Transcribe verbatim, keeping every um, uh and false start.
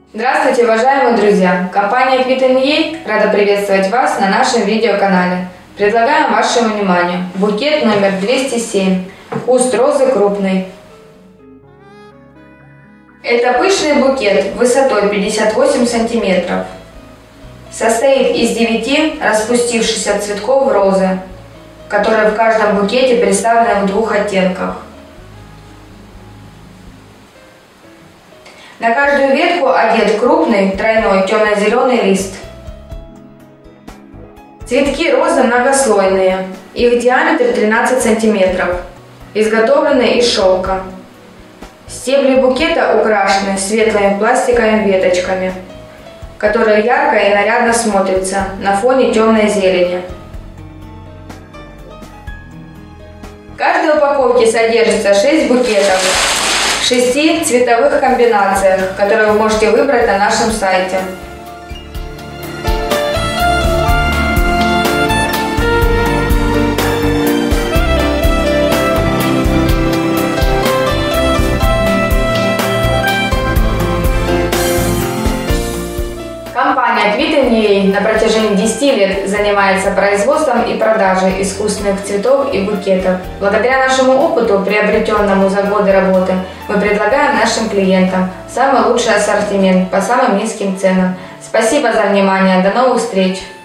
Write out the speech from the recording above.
Здравствуйте, уважаемые друзья! Компания Квит энд Ей рада приветствовать вас на нашем видеоканале. Предлагаем вашему вниманию букет номер двести семь. Куст розы крупный. Это пышный букет высотой пятьдесят восемь сантиметров. Состоит из девяти распустившихся цветков розы, которые в каждом букете представлены в двух оттенках. На каждую ветку одет крупный тройной темно-зеленый лист. Цветки розы многослойные, их диаметр тринадцать сантиметров, изготовлены из шелка. Стебли букета украшены светлыми пластиковыми веточками, которые ярко и нарядно смотрятся на фоне темной зелени. В каждой упаковке содержится шесть букетов в шести цветовых комбинациях, которые вы можете выбрать на нашем сайте. Компания Квит энд Ей на протяжении десяти лет занимается производством и продажей искусственных цветов и букетов. Благодаря нашему опыту, приобретенному за годы работы, мы предлагаем нашим клиентам самый лучший ассортимент по самым низким ценам. Спасибо за внимание. До новых встреч!